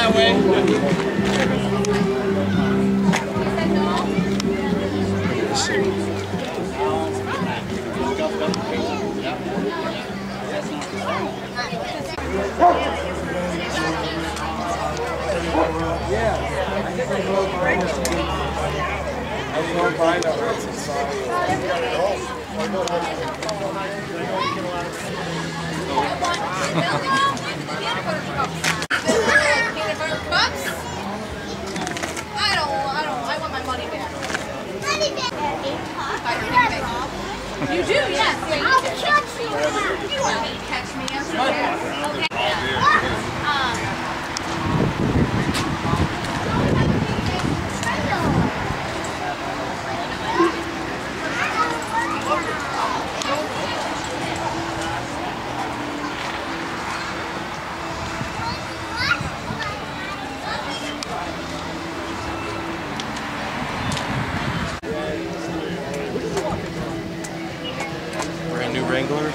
that way. I want my money back. You do, yes. I'll catch you. You want me to catch me? Okay. Brand new Wrangler?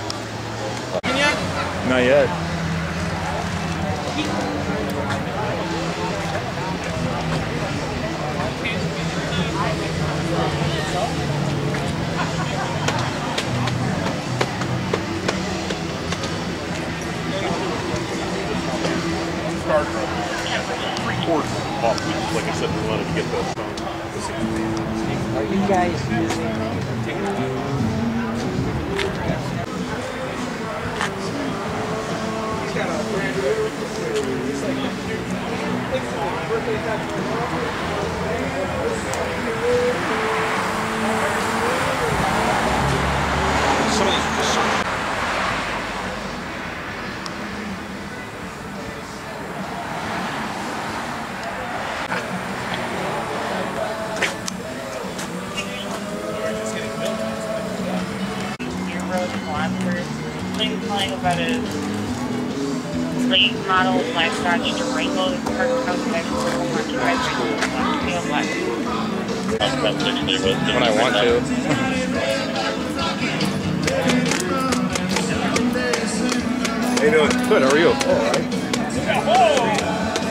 Not yet. Like I said, we wanted to get the Are you guys using? Some of these are just so Playing about a late model livestock Durango when I want to. How you doing? Good, how are you? All right.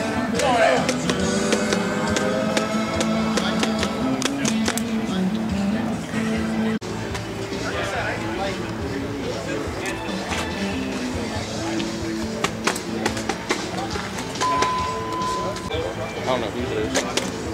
I don't know who it is.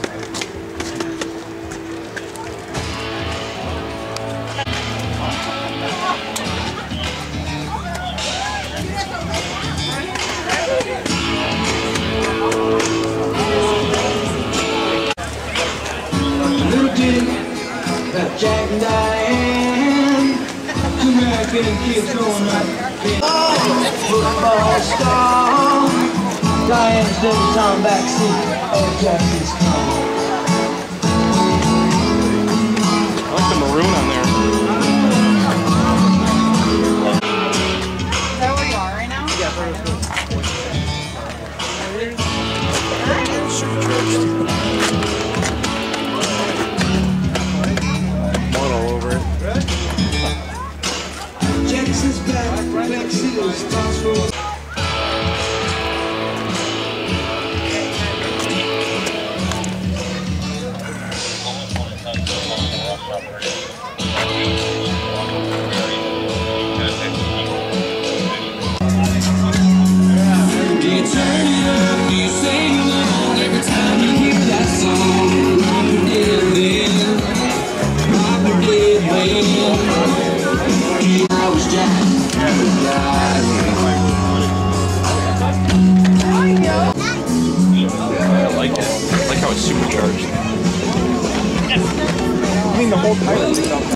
Jack and Diane, two American kids growing up. Football star, Diane's living on backseat. Oh, Jack is coming. I like the maroon on there. Is that where you are right now? All over it. Jackson's back, backseat is possible. I like it. I like how it's supercharged. I mean, the whole tire is up.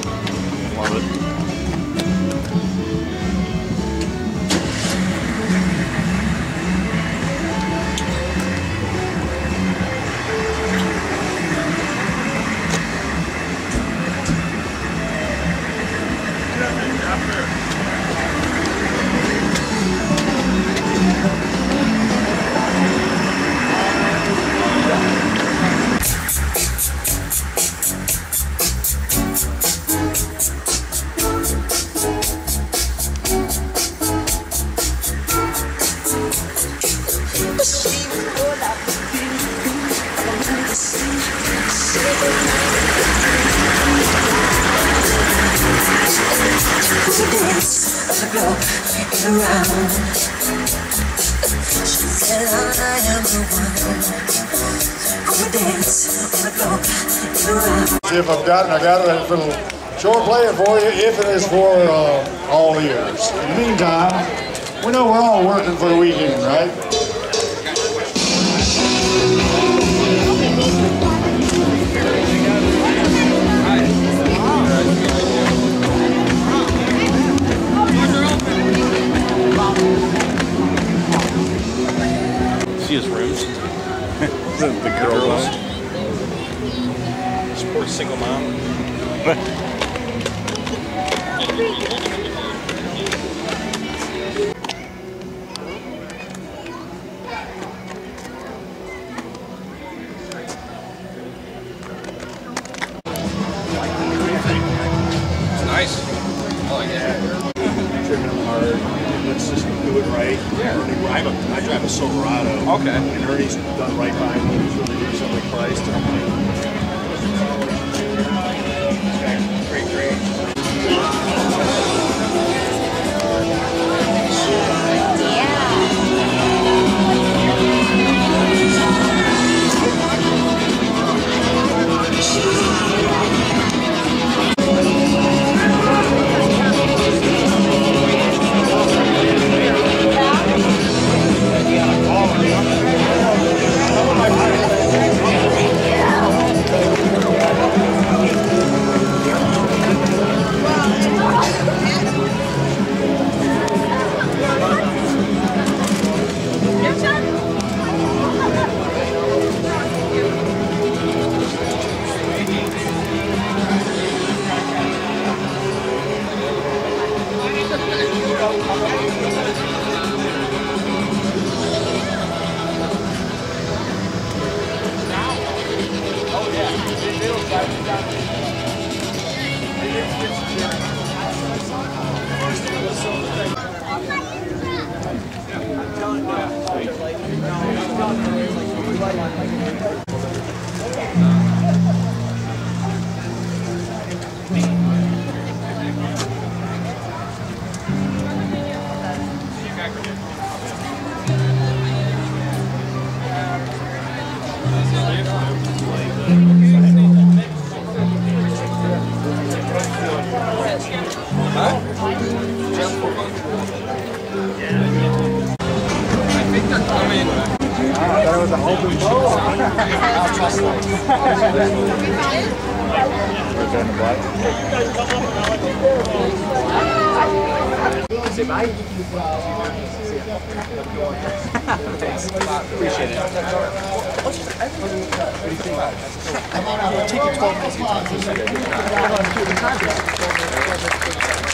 Love it. If I've got it, I got it. It'll sure play it for you if it is for all ears. In the meantime, we know we're all working for the weekend, right? See his rooms? The girls. Support single mom. Nice. I like it. Trimming them hard. Let's just do it right. Yeah. I drive a Silverado. Okay. And Ernie's done right by me. He's really recently priced. Great. Appreciate it. I'm on. I'll take you 12 minutes.